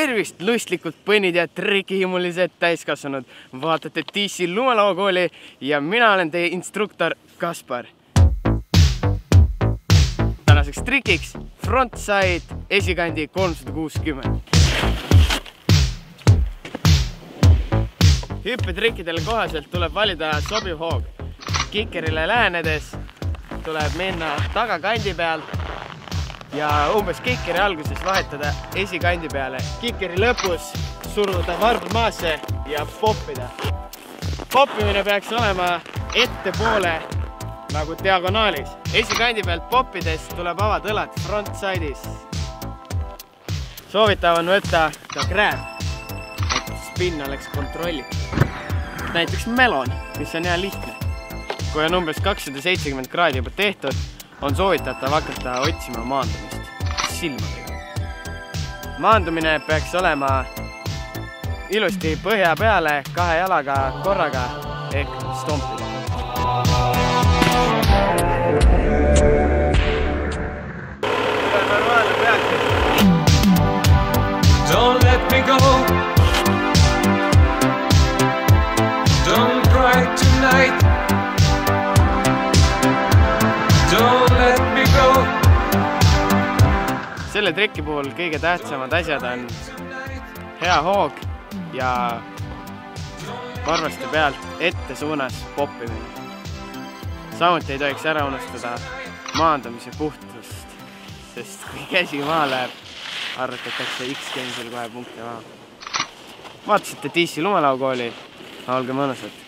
tervist, lustlikult põnnid ja trikihimulised täiskasvanud. Vaatate TC Lumelauakooli ja mina olen teie instruktor Kaspar. Tänaseks trikiks frontside esikandi 360. Hüppetrikkidele kohaselt tuleb valida sobiv hoog. Kikerile lähenedes tuleb minna tagakandi pealt ja umbes kikeri alguses vahetada esikandi peale. Kikeri lõpus suruda varbad maasse ja poppida. Poppimine peaks olema ettepoole nagu diagonaalis. Esikandi pealt poppides tuleb avada õlad frontside'is. Soovitav on võtta ka grab, et spinn oleks kontrollitud. Näiteks melon, mis on hea lihtne. Kui on umbes 270 kraadi juba tehtud, on soovitatav hakata otsima maandumist silmadega. Maandumine peaks olema ilusti põhja peale, kahe jalaga korraga ehk stompida. Normaalne peaks. Don't let me go. Don't cry tonight. Don't let me go. Selle trikki puhul kõige tähtsamad asjad on hea hoog ja varvaste pealt ette suunas poppimine. Samuti ei tohiks ära unustada maandumise puhtust, sest kui käsi maa läheb, arvutatakse X-Games'il kohe punkte maha. Vaatasite TC Lumelauakooli, olge mõnusad!